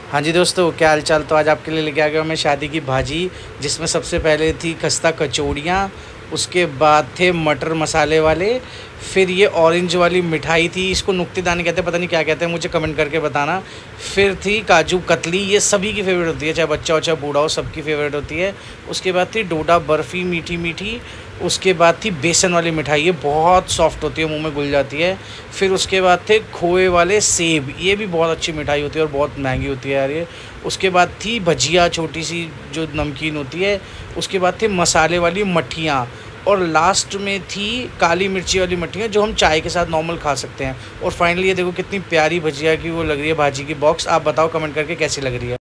हाँ जी दोस्तों, क्या हाल चाल। तो आज आपके लिए लेके आ गया मैं शादी की भाजी, जिसमें सबसे पहले थी खस्ता कचौड़ियाँ, उसके बाद थे मटर मसाले वाले, फिर ये ऑरेंज वाली मिठाई थी, इसको नुक्तेदानी कहते हैं, पता नहीं क्या कहते हैं, मुझे कमेंट करके बताना। फिर थी काजू कतली, ये सभी की फेवरेट होती है, चाहे बच्चा हो चाहे बूढ़ा हो, सबकी फेवरेट होती है। उसके बाद थी डोडा बर्फ़ी मीठी मीठी। उसके बाद थी बेसन वाली मिठाई, ये बहुत सॉफ्ट होती है, मुंह में घुल जाती है। फिर उसके बाद थे खोए वाले सेब, ये भी बहुत अच्छी मिठाई होती है और बहुत महंगी होती है यार ये। उसके बाद थी भजिया छोटी सी जो नमकीन होती है। उसके बाद थे मसाले वाली मट्ठियाँ, और लास्ट में थी काली मिर्ची वाली मट्ठियाँ जो हम चाय के साथ नॉर्मल खा सकते हैं। और फाइनली ये देखो कितनी प्यारी भजिया की वो लग रही है भाजी की बॉक्स। आप बताओ कमेंट करके कैसी लग रही है।